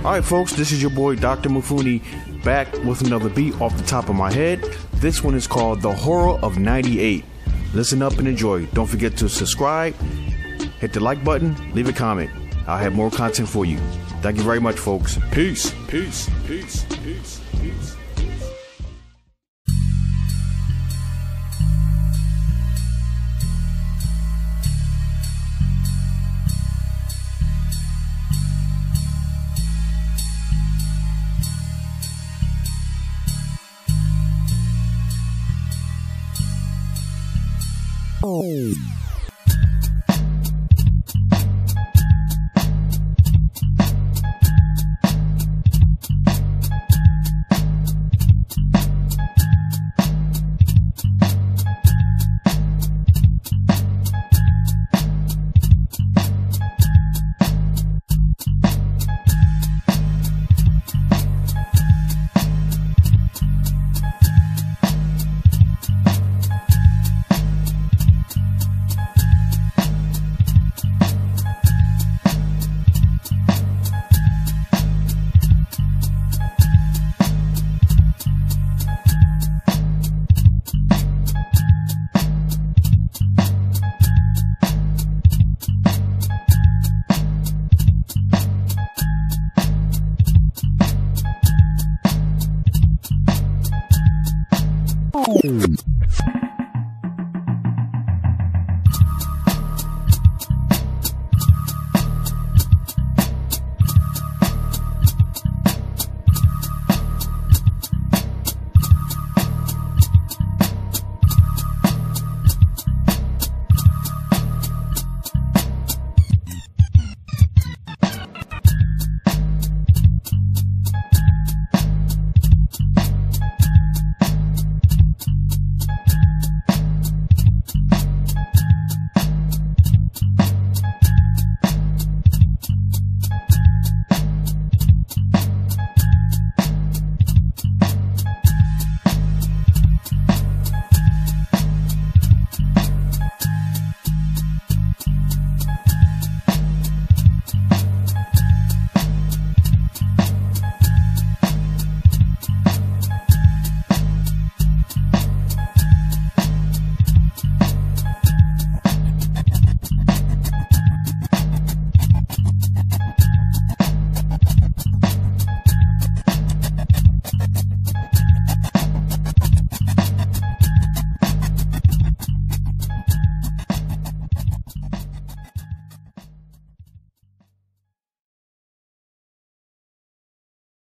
Alright folks, this is your boy Dr. Mafune back with another beat off the top of my head. This one is called The Horror of 98. Listen up and enjoy. Don't forget to subscribe, hit the like button, leave a comment. I'll have more content for you. Thank you very much, folks. Peace. Peace. Peace. Peace. Peace. Oh.